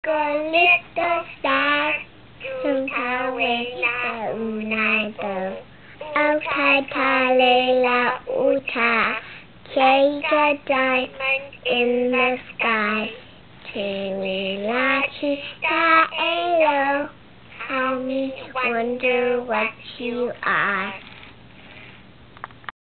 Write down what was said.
ก็ลิตเติ้ลสตาร์สุนทาเวลาอูนาเตอเอาไทยทาเลลาอูทา Take a diamond in the sky ถึงเวลาที่ตาเอโล How me wonder what you are